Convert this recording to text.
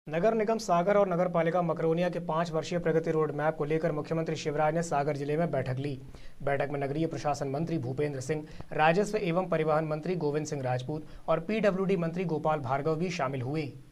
नगर निगम सागर और नगर पालिका मकरोनिया के 5 वर्षीय प्रगति रोड मैप को लेकर मुख्यमंत्री शिवराज ने सागर जिले में बैठक ली। बैठक में नगरीय प्रशासन मंत्री भूपेंद्र सिंह, राजस्व एवं परिवहन मंत्री गोविंद सिंह राजपूत और पीडब्ल्यूडी मंत्री गोपाल भार्गव भी शामिल हुए।